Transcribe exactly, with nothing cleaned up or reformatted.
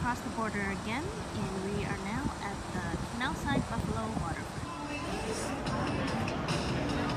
across the border again, and we are now at the Canalside Buffalo Waterfront.